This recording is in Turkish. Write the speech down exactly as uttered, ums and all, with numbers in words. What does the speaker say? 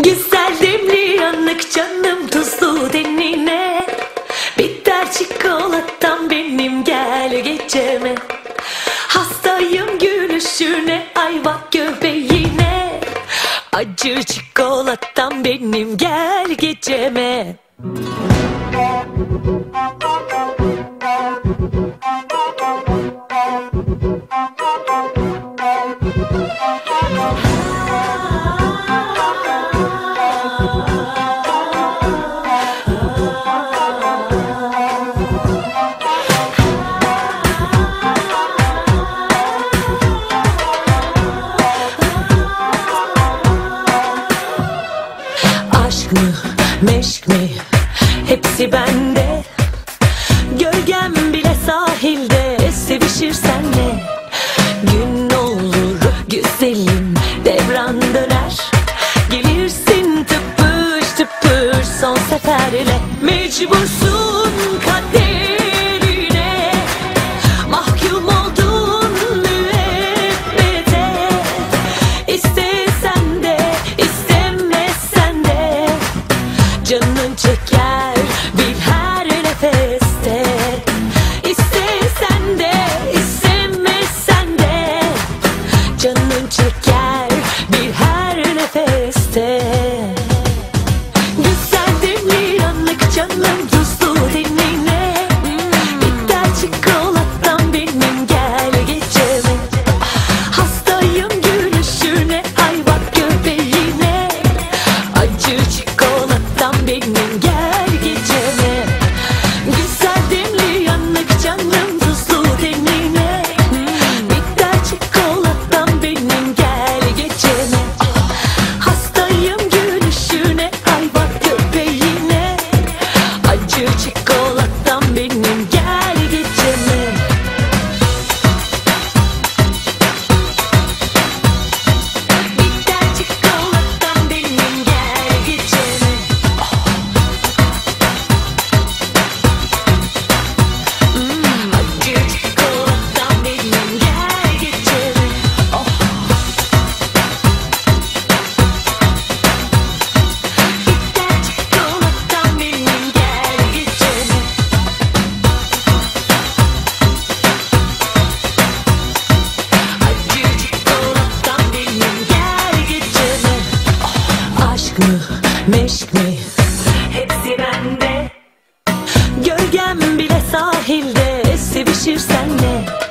Güzel demli yanık canım tuzlu denine, bitter çikolatam benim gel geceme. Hastayım gülüşüne, ay bak göbeğine, acı çikolatam benim gel geceme. Aşk mı, meşk mi, hepsi bende. Gölgem bile sahilde sevişir senle. Gün olur güzelim, devran döner. Gelirsin tıpış tıpış son seferle. Mecbursun kaderine, mahkum oldun müebbete. İstesen de istemesen de canın çeker bil her nefeste. İstesen de istemesen de canın çeker bil her nefeste. Güzel demli yanık canım tuzlu denine, bitter çikolatam benim gel geceme. Hastayım gülüşüne, ay bak göbeğine, acı çikolatam benim gel geceme. Güzel demli yanık canım tuzlu denine, bitter çikolatam benim gel geceme. Hastayım gülüşüne, ay bak göbeğine, acı çikolatam benim gel geceme. Bitter çikolatam benim gel geceme. Acı çikolatam benim gel geceme. Bitter çikolatam benim gel geceme. Acı çikolatam benim gel geceme. Aşk mı, meşk mi, hepsi bende. Gölgem bile sahilde sevişir senle.